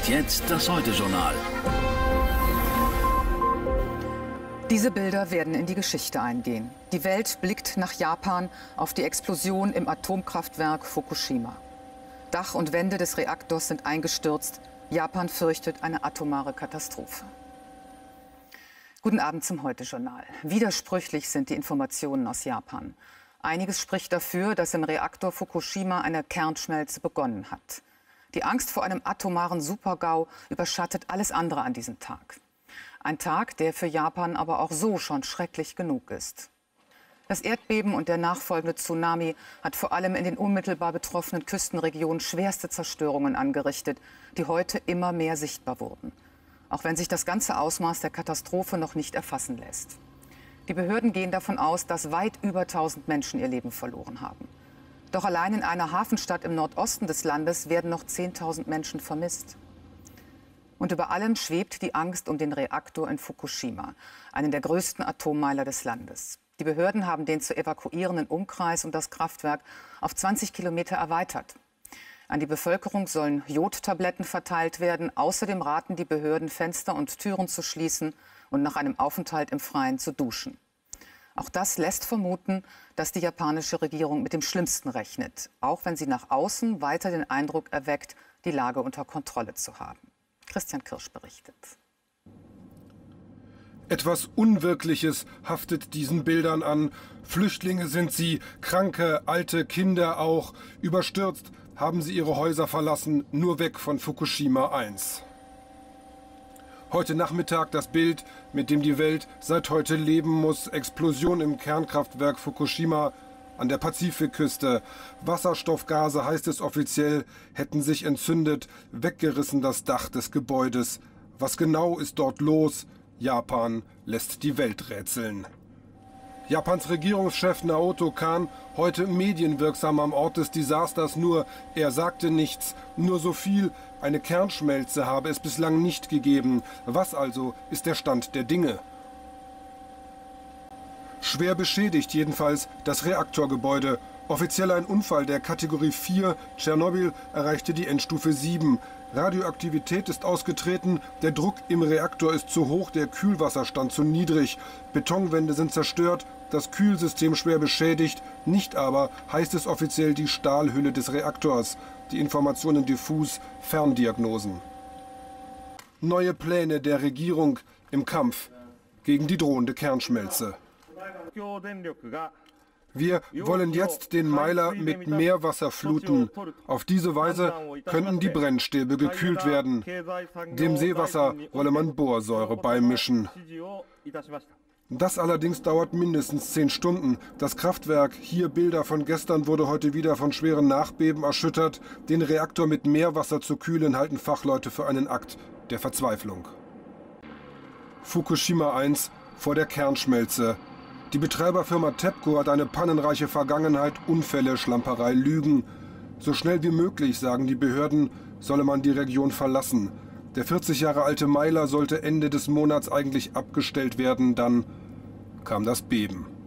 Und jetzt das Heute-Journal. Diese Bilder werden in die Geschichte eingehen. Die Welt blickt nach Japan auf die Explosion im Atomkraftwerk Fukushima. Dach und Wände des Reaktors sind eingestürzt. Japan fürchtet eine atomare Katastrophe. Guten Abend zum Heute-Journal. Widersprüchlich sind die Informationen aus Japan. Einiges spricht dafür, dass im Reaktor Fukushima eine Kernschmelze begonnen hat. Die Angst vor einem atomaren Supergau überschattet alles andere an diesem Tag. Ein Tag, der für Japan aber auch so schon schrecklich genug ist. Das Erdbeben und der nachfolgende Tsunami hat vor allem in den unmittelbar betroffenen Küstenregionen schwerste Zerstörungen angerichtet, die heute immer mehr sichtbar wurden. Auch wenn sich das ganze Ausmaß der Katastrophe noch nicht erfassen lässt. Die Behörden gehen davon aus, dass weit über 1000 Menschen ihr Leben verloren haben. Doch allein in einer Hafenstadt im Nordosten des Landes werden noch 10.000 Menschen vermisst. Und über allem schwebt die Angst um den Reaktor in Fukushima, einen der größten Atommeiler des Landes. Die Behörden haben den zu evakuierenden Umkreis um das Kraftwerk auf 20 Kilometer erweitert. An die Bevölkerung sollen Jodtabletten verteilt werden. Außerdem raten die Behörden, Fenster und Türen zu schließen und nach einem Aufenthalt im Freien zu duschen. Auch das lässt vermuten, dass die japanische Regierung mit dem Schlimmsten rechnet, auch wenn sie nach außen weiter den Eindruck erweckt, die Lage unter Kontrolle zu haben. Christian Kirsch berichtet. Etwas Unwirkliches haftet diesen Bildern an. Flüchtlinge sind sie, Kranke, alte, Kinder auch. Überstürzt haben sie ihre Häuser verlassen, nur weg von Fukushima 1. Heute Nachmittag das Bild, mit dem die Welt seit heute leben muss. Explosion im Kernkraftwerk Fukushima an der Pazifikküste. Wasserstoffgase, heißt es offiziell, hätten sich entzündet, weggerissen das Dach des Gebäudes. Was genau ist dort los? Japan lässt die Welt rätseln. Japans Regierungschef Naoto Kan heute medienwirksam am Ort des Desasters, nur er sagte nichts, nur so viel, eine Kernschmelze habe es bislang nicht gegeben. Was also ist der Stand der Dinge? Schwer beschädigt jedenfalls das Reaktorgebäude. Offiziell ein Unfall der Kategorie 4. Tschernobyl erreichte die Endstufe 7. Radioaktivität ist ausgetreten, der Druck im Reaktor ist zu hoch, der Kühlwasserstand zu niedrig. Betonwände sind zerstört, das Kühlsystem schwer beschädigt, nicht aber, heißt es offiziell, die Stahlhülle des Reaktors. Die Informationen diffus, Ferndiagnosen. Neue Pläne der Regierung im Kampf gegen die drohende Kernschmelze. Wir wollen jetzt den Meiler mit Meerwasser fluten. Auf diese Weise könnten die Brennstäbe gekühlt werden. Dem Seewasser wolle man Borsäure beimischen. Das allerdings dauert mindestens 10 Stunden. Das Kraftwerk, hier Bilder von gestern, wurde heute wieder von schweren Nachbeben erschüttert. Den Reaktor mit Meerwasser zu kühlen, halten Fachleute für einen Akt der Verzweiflung. Fukushima 1 vor der Kernschmelze. Die Betreiberfirma TEPCO hat eine pannenreiche Vergangenheit, Unfälle, Schlamperei, Lügen. So schnell wie möglich, sagen die Behörden, solle man die Region verlassen. Der 40 Jahre alte Meiler sollte Ende des Monats eigentlich abgestellt werden, dann kam das Beben.